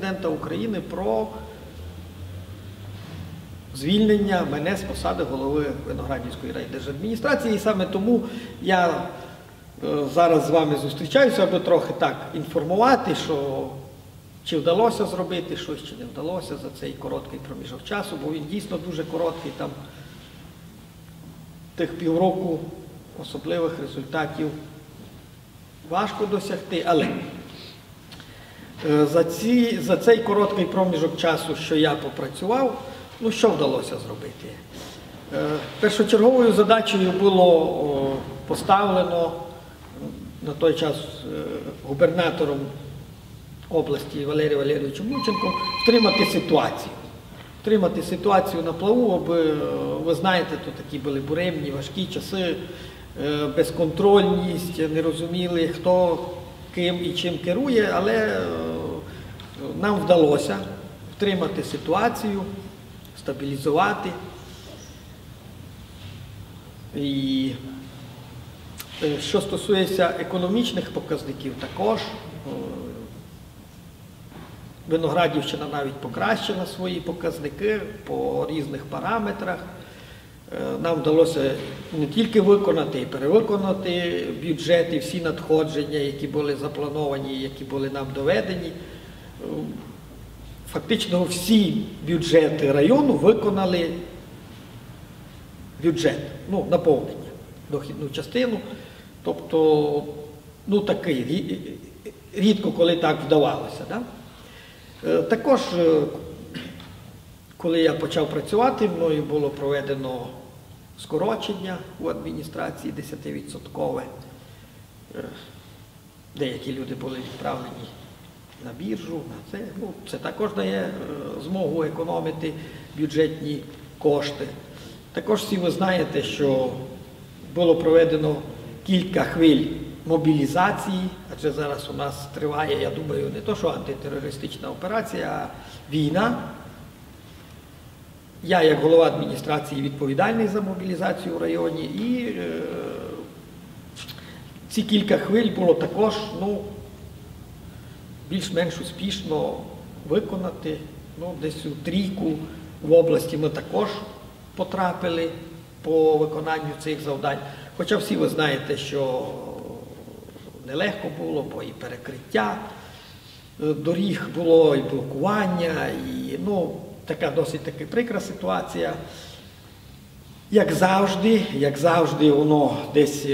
Президента України про звільнення мене з посади голови Виноградівської райдержадміністрації. І саме тому я зараз з вами зустрічаюся, аби трохи так інформувати, що чи вдалося зробити щось, чи не вдалося за цей короткий проміжок часу, бо він дійсно дуже короткий, там тих півроку особливих результатів важко досягти, але за цей короткий проміжок часу, що я попрацював, ну що вдалося зробити? Першочерговою задачею було поставлено на той час губернатором області Валерієм Валерійовичем Лученком втримати ситуацію на плаву, аби, ви знаєте, то такі були буремні, важкі часи, безконтрольність, не розуміли, хто ким і чим керує, але нам вдалося втримати ситуацію, стабілізувати. І що стосується економічних показників, також Виноградівщина навіть покращила свої показники по різних параметрах. Нам вдалося не тільки виконати, і перевиконати бюджет і всі надходження, які були заплановані, які були нам доведені. Фактично всі бюджети району виконали бюджет, ну, наповнення, дохідну частину. Тобто, ну такий, рідко коли так вдавалося. Да? Також, коли я почав працювати, мною було проведено скорочення у адміністрації 10%. Деякі люди були відправлені на біржу, на це. Ну, це також дає змогу економити бюджетні кошти. Також всі ви знаєте, що було проведено кілька хвиль мобілізації, адже зараз у нас триває, я думаю, не то що антитерористична операція, а війна. Я, як голова адміністрації, відповідальний за мобілізацію в районі, і ці кілька хвиль було також, ну, більш-менш успішно виконати. Ну, десь у трійку в області ми також потрапили по виконанню цих завдань. Хоча всі ви знаєте, що нелегко було, бо і перекриття доріг було, і блокування, і, ну, така досить таки прикра ситуація. Як завжди, воно десь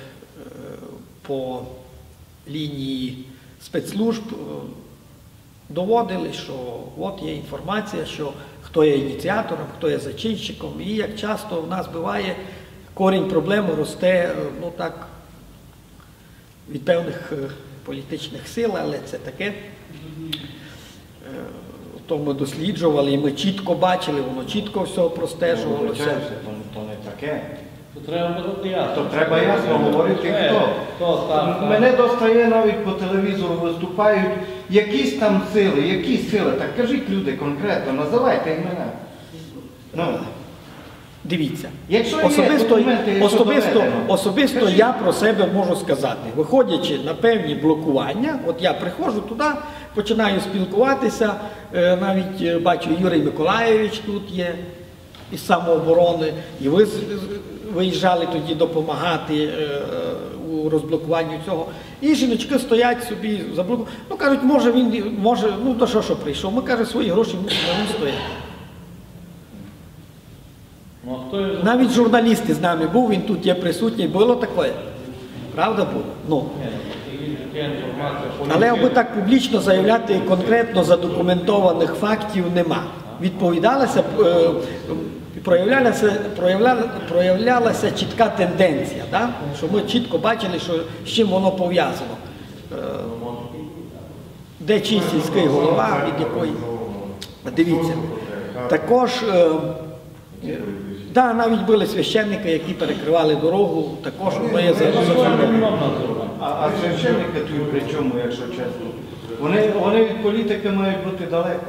по лінії спецслужб доводили, що от є інформація, що хто є ініціатором, хто є зачинщиком, і як часто в нас буває, корінь проблеми росте, ну так, від певних політичних сил, але це таке. То ми досліджували, і ми чітко бачили, воно чітко все простежувалося. То не таке. То треба бути ясно. То треба ясно говорити, хто. Мене достає навіть по телевізору, виступають якісь там сили, які сили. Так кажіть, люди, конкретно, називайте імена. Ну. Дивіться, особисто я про себе можу сказати, виходячи на певні блокування, от я приходжу туди, починаю спілкуватися, навіть бачу, Юрій Миколайович тут є із самооборони, і ви виїжджали тоді допомагати у розблокуванні цього. І жіночки стоять собі, заблоковані. Ну, кажуть, може, ну то що прийшов, ми, каже, свої гроші не стоять. Навіть журналісти з нами був, він тут є присутній, було таке. Правда було? Ну. Але аби так публічно заявляти конкретно задокументованих фактів нема. Відповідалася, проявлялася чітка тенденція, да? Що ми чітко бачили, що, з чим воно пов'язано. Де чий сільський голова, від якої. Дивіться. Також, да, навіть були священники, які перекривали дорогу, також воно є зафільмовано. А священники тут при чому, якщо чесно? Вони від політики мають бути далеко.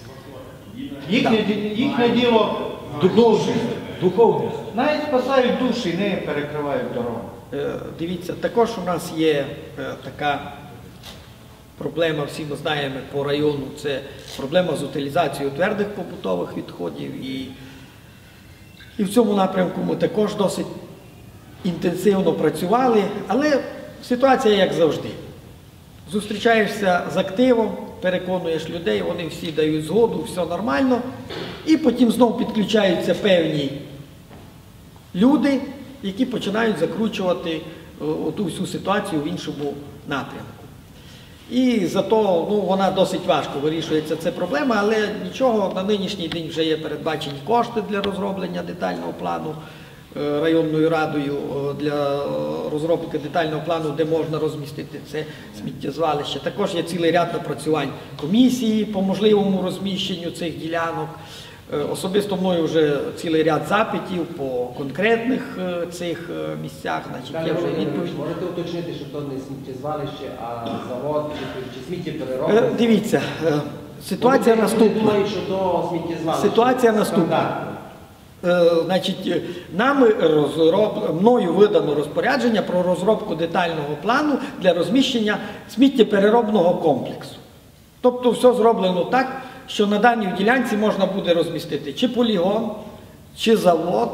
Їхнє діло духовність. Навіть спасають душі, не перекривають дорогу. Дивіться, також у нас є така проблема, всі ми знаємо по району, це проблема з утилізацією твердих побутових відходів. І в цьому напрямку ми також досить інтенсивно працювали, але ситуація як завжди. Зустрічаєшся з активом, переконуєш людей, вони всі дають згоду, все нормально, і потім знову підключаються певні люди, які починають закручувати ту всю ситуацію в іншому напрямку. І зато вона досить важко вирішується, ця проблема, але нічого, на нинішній день вже є передбачені кошти для розроблення детального плану районною радою, для розробки детального плану, де можна розмістити це сміттєзвалище. Також є цілий ряд напрацювань комісії по можливому розміщенню цих ділянок. Особисто мною вже цілий ряд запитів по конкретних цих місцях, значить, є вже відповідь. Можете уточнити, що то не сміттєзвалище, а завод чи сміттєпереробка? Дивіться, ситуація наступна. Ситуація наступна. Значить, мною видано розпорядження про розробку детального плану для розміщення сміттєпереробного комплексу. Тобто все зроблено так, що на даній ділянці можна буде розмістити чи полігон, чи завод.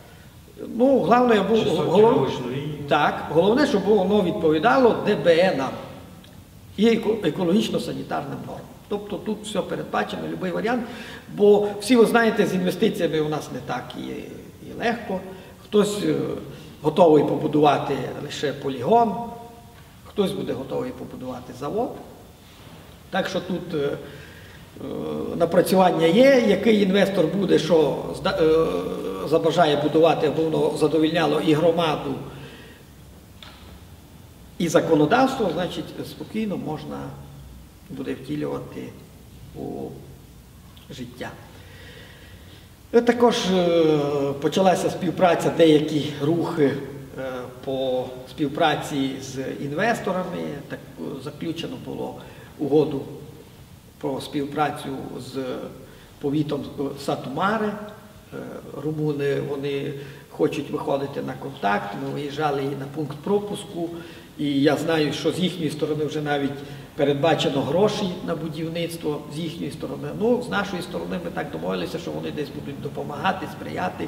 Головне, щоб воно відповідало ДБН і екологічно-санітарним нормам. Тобто тут все передбачено, будь-який варіант, бо всі ви знаєте, з інвестиціями у нас не так і легко. Хтось готовий побудувати лише полігон, хтось буде готовий побудувати завод. Так що тут напрацювання є, який інвестор буде, що забажає будувати, аби воно задовольняло і громаду, і законодавство, значить спокійно можна буде втілювати у життя. Також почалася співпраця, деякі рухи по співпраці з інвесторами. Так, заключено було угоду про співпрацю з повітом Сату Маре. Румуни, вони хочуть виходити на контакт, ми виїжджали на пункт пропуску, і я знаю, що з їхньої сторони вже навіть передбачено гроші на будівництво, з їхньої сторони. Ну, з нашої сторони ми так домовилися, що вони десь будуть допомагати, сприяти.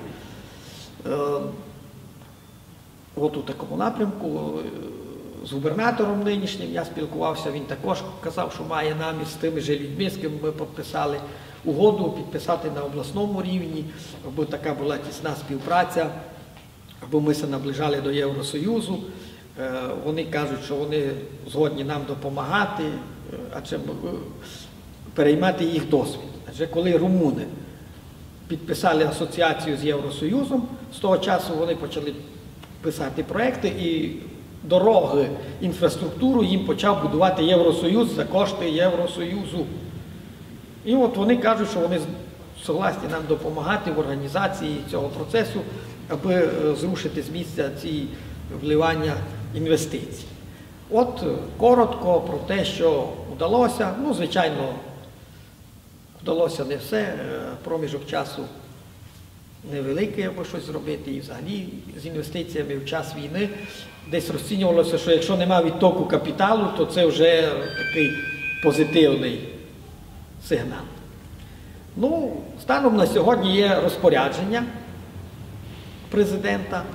От у такому напрямку. З губернатором нинішнім я спілкувався, він також казав, що має намір з тими же людьми, з ким ми підписали угоду, підписати на обласному рівні, аби така була тісна співпраця, аби ми се наближали до Євросоюзу. Вони кажуть, що вони згодні нам допомагати, адже переймати їх досвід. Адже коли румуни підписали асоціацію з Євросоюзом, з того часу вони почали писати проекти і дороги, інфраструктуру їм почав будувати Євросоюз за кошти Євросоюзу. І от вони кажуть, що вони согласні нам допомагати в організації цього процесу, аби зрушити з місця ці вливання інвестицій. От коротко про те, що вдалося. Ну, звичайно, вдалося не все, проміжок часу невеликий, аби щось зробити, і взагалі з інвестиціями в час війни десь розцінювалося, що якщо немає відтоку капіталу, то це вже такий позитивний сигнал. Ну, станом на сьогодні є розпорядження президента,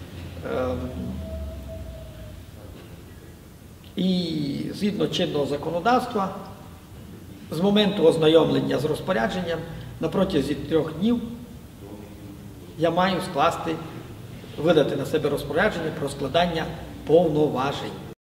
і згідно чинного законодавства, з моменту ознайомлення з розпорядженням на протязі 3 днів я маю видати на себе розпорядження про складання повноважень.